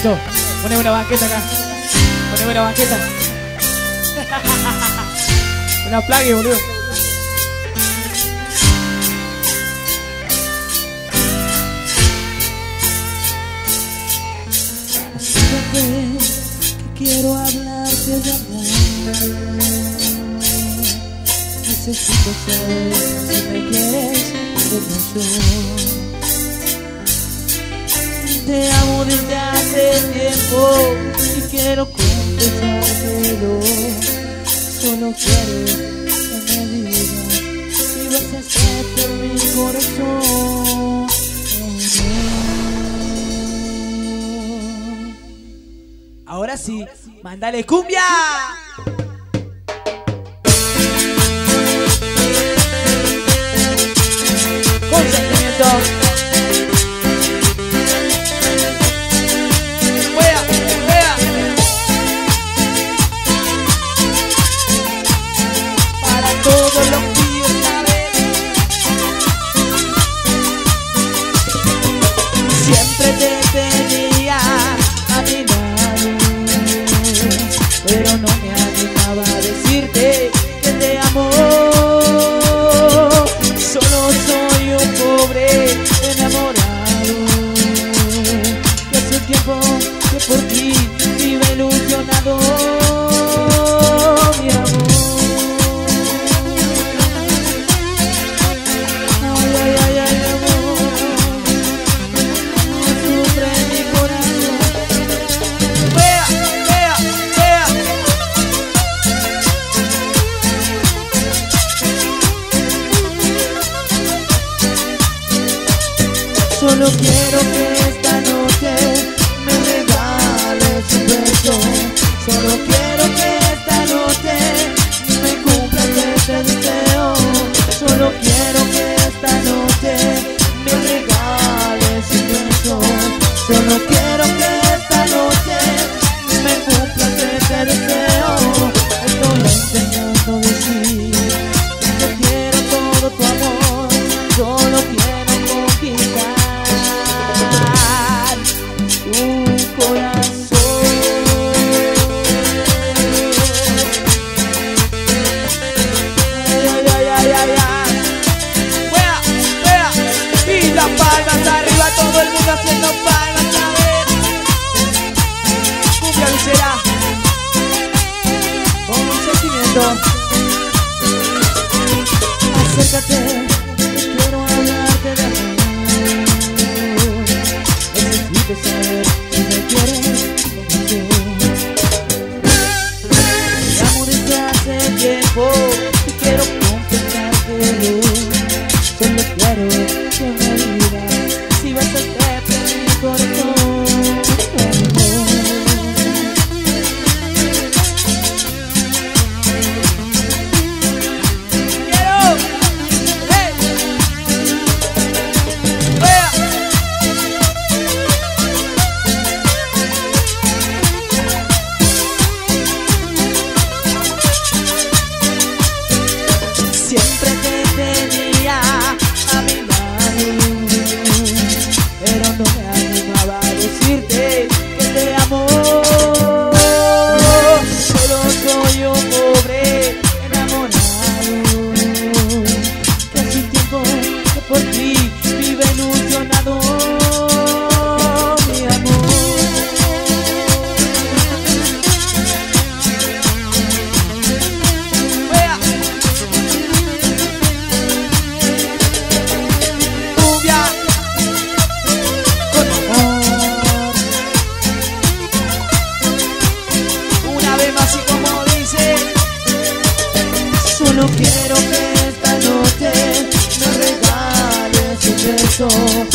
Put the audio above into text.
Esto, poneme una banqueta acá. Poneme una banqueta. Una plague, boludo. Acércate, que quiero hablarte de amor. Necesito saber si me quieres como yo. Te amo desde hace tiempo y quiero confesártelo. Solo quiero que me digas si vas a estar por mi corazón. Ahora sí, mándale cumbia. Con sentimiento. Todos los días saber. Siempre te tenía a mi lado, pero no me animaba a decirte que te amo. Solo soy un pobre enamorado que hace tiempo que por ti vive ilusionado, mi amor. Solo quiero que esta noche me regales un beso. Solo quiero que esta noche me cumplas este deseo. Solo quiero que esta noche me regales un beso. Solo quiero que esta noche me cumplas este deseo. Estoy intentando decir que quiero todo tu amor. Solo quiero conquistar tu corazón. Ay, ay, ay, ay, ay. Wea, wea. Y las palmas arriba, todo el mundo haciendo palmas, a ver. Cumbia visera. Con un sentimiento. Acércate, quiero hablarte de amor. Necesito saber si me quieres como yo. Te amo desde hace tiempo y quiero confesártelo. Solo quiero que me digas si vas a estar por mi corazón. Siempre te tenía a mi lado, pero no me animaba a decirte que te amo. Solo soy un pobre enamorado que hace tiempo que por ti vive ilusionado, mi amor. Solo quiero que esta noche me regales un beso.